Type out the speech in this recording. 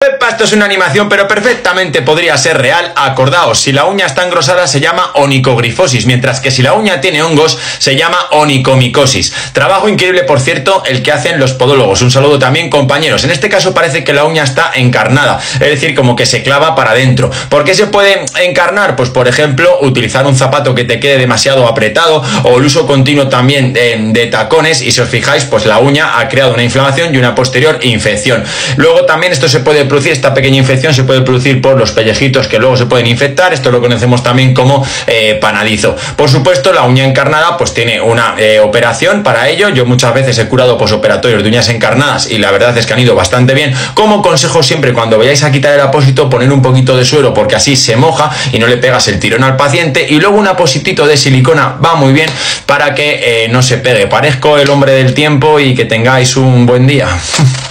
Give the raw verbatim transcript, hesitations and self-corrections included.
Pepa, esto es una animación, pero perfectamente podría ser real. Acordaos, si la uña está engrosada se llama onicogrifosis, mientras que si la uña tiene hongos se llama onicomicosis. Trabajo increíble, por cierto, el que hacen los podólogos. Un saludo también, compañeros. En este caso parece que la uña está encarnada, es decir, como que se clava para adentro. ¿Por qué se puede encarnar? Pues por ejemplo, utilizar un zapato que te quede demasiado apretado, o el uso continuo también de, de tacones, y si os fijáis, pues la uña ha creado una inflamación y una posterior infección. Luego también esto se puede producir, esta pequeña infección se puede producir por los pellejitos que luego se pueden infectar. Esto lo conocemos también como eh, panadizo. Por supuesto, la uña encarnada pues tiene una eh, operación para ello. Yo muchas veces he curado posoperatorios de uñas encarnadas y la verdad es que han ido bastante bien. Como consejo, siempre cuando vayáis a quitar el apósito, poner un poquito de suero, porque así se moja y no le pegas el tirón al paciente, y luego un apósito de silicona va muy bien para que eh, no se pegue. Parezco el hombre del tiempo y que tengáis un buen día.